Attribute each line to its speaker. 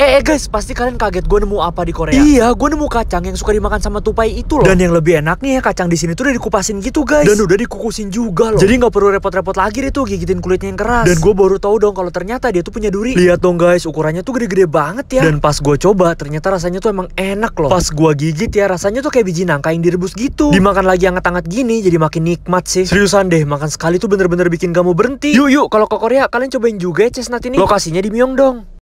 Speaker 1: Guys, pasti kalian kaget gue nemu apa di Korea? Iya, gue nemu kacang yang suka dimakan sama tupai itu loh. Dan yang lebih enaknya ya, kacang di sini tuh udah dikupasin gitu guys. Dan udah dikukusin juga loh. Jadi nggak perlu repot-repot lagi deh tuh gigitin kulitnya yang keras. Dan gue baru tahu dong kalau ternyata dia tuh punya duri. Lihat dong guys, ukurannya tuh gede-gede banget ya. Dan pas gue coba, ternyata rasanya tuh emang enak loh. Pas gue gigit ya, rasanya tuh kayak biji nangka yang direbus gitu. Dimakan lagi hangat-hangat gini, jadi makin nikmat sih. Seriusan deh, makan sekali tuh bener-bener bikin kamu berhenti. Yuk, kalau ke Korea kalian cobain juga ya chestnut ini. Lokasinya di Myeongdong.